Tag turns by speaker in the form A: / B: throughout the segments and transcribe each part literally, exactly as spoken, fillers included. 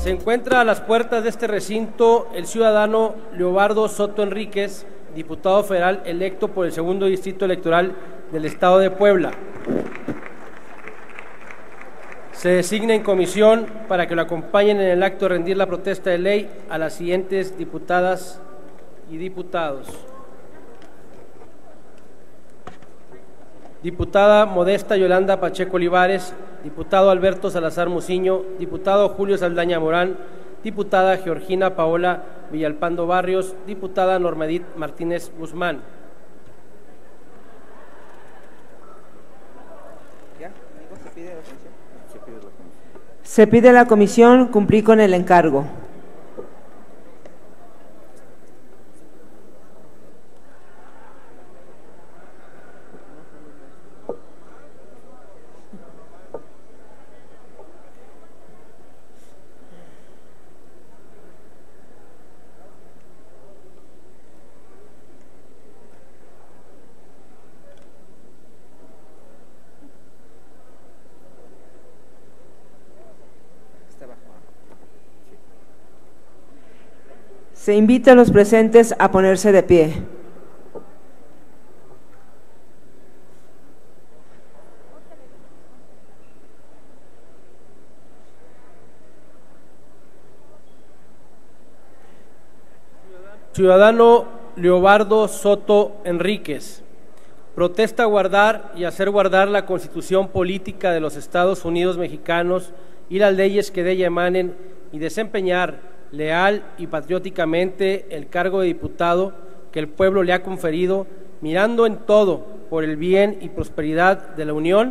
A: Se encuentra a las puertas de este recinto el ciudadano Leobardo Soto Enríquez, diputado federal electo por el segundo distrito electoral del Estado de Puebla. Se designa en comisión para que lo acompañen en el acto de rendir la protesta de ley a las siguientes diputadas y diputados. Diputada Modesta Yolanda Pacheco Olivares, diputado Alberto Salazar Muciño, diputado Julio Saldaña Morán, diputada Georgina Paola Villalpando Barrios, diputada Norma Edith Martínez Guzmán.
B: Se pide a la comisión cumplir con el encargo. Se invita a los presentes a ponerse de pie.
A: Ciudadano Leobardo Soto Enríquez, protesta guardar y hacer guardar la Constitución Política de los Estados Unidos Mexicanos y las leyes que de ella emanen y desempeñar leal y patrióticamente el cargo de diputado que el pueblo le ha conferido, mirando en todo por el bien y prosperidad de la Unión.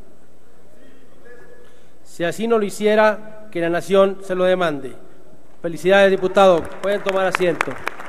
A: Si así no lo hiciera, que la nación se lo demande. Felicidades, diputado. Pueden tomar asiento.